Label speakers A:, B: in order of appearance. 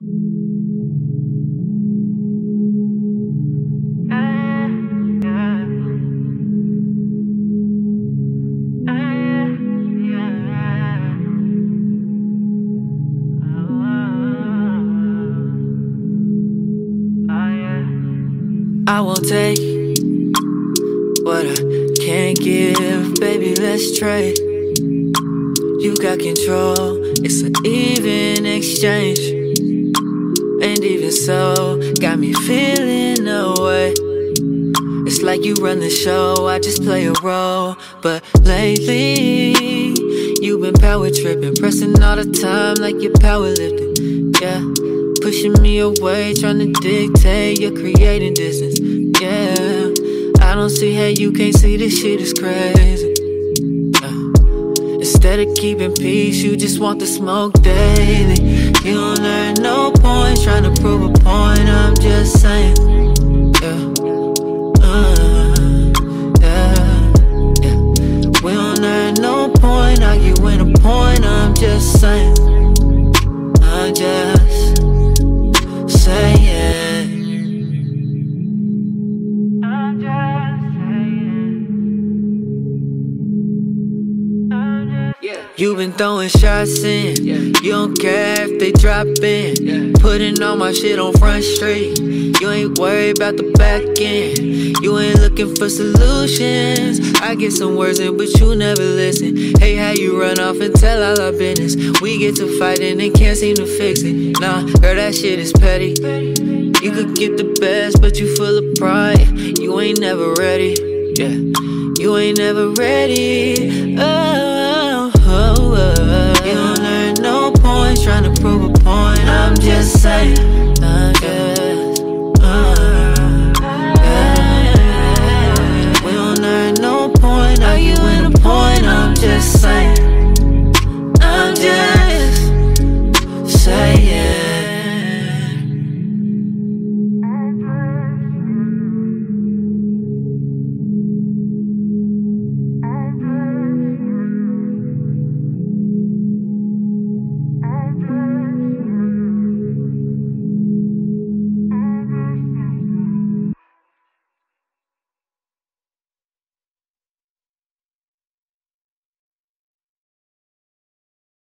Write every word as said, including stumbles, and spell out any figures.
A: I won't take what I can't give, baby, let's trade. You got control, it's an even exchange. And even so, got me feeling away. It's like you run the show, I just play a role. But lately, you've been power tripping, pressing all the time like you're powerlifting. Yeah, pushing me away, trying to dictate, you're creating distance. Yeah, I don't see how you can't see this shit is crazy. Yeah. Instead of keeping peace, you just want the smoke daily. You don't earn no points trying to prove a point, I'm just saying. Yeah, uh, yeah, yeah. We don't earn no point arguing a point, I'm just saying. I'm just saying. You been throwing shots in, you don't care if they drop in. Putting all my shit on Front Street, you ain't worried about the back end. You ain't looking for solutions. I get some words in, but you never listen. Hey, how you run off and tell all our business? We get to fighting and can't seem to fix it. Nah, girl, that shit is petty. You could get the best, but you full of pride. You ain't never ready, yeah. You ain't never ready, oh, oh, oh. You don't earn no points trying to prove a point, I'm just